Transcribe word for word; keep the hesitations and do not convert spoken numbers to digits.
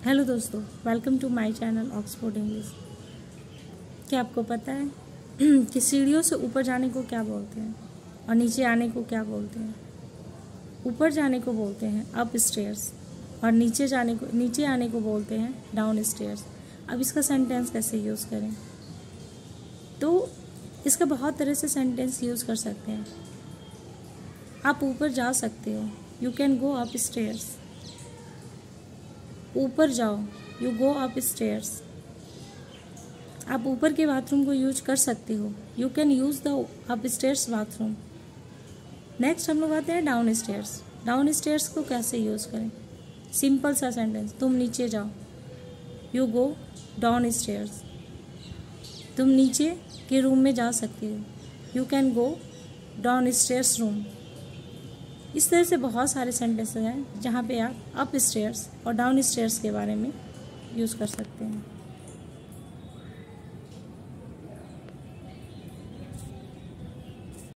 Hello दोस्तों, welcome to my channel Oxford English. क्या आपको पता है कि सीढ़ियों से ऊपर जाने को क्या बोलते हैं और नीचे आने को क्या बोलते हैं? ऊपर जाने को बोलते हैं अप स्टेयर्स और नीचे जाने को नीचे आने को बोलते हैं डाउन स्टेयर्स। अब इसका सेंटेंस कैसे यूज़ करें? तो इसका बहुत तरह से सेंटेंस यूज़ कर सकते हैं। आप ऊपर जा सकते हो, you can go up stairs. ऊपर जाओ, यू गो अप स्टेयर्स। आप ऊपर के बाथरूम को यूज कर सकते हो, you can use the up stairs bathroom. Next हम लोग आते हैं डाउन स्टेयर्स। डाउन स्टेयर्स को कैसे यूज़ करें? सिंपल सा सेंटेंस, तुम नीचे जाओ, यू गो डाउन स्टेयर्स। तुम नीचे के रूम में जा सकते हो, you can go down stairs room. इस तरह से बहुत सारे सेंटेंसेस हैं जहाँ पे आप अप स्टेयर्स और डाउन स्टेयर्स के बारे में यूज़ कर सकते हैं।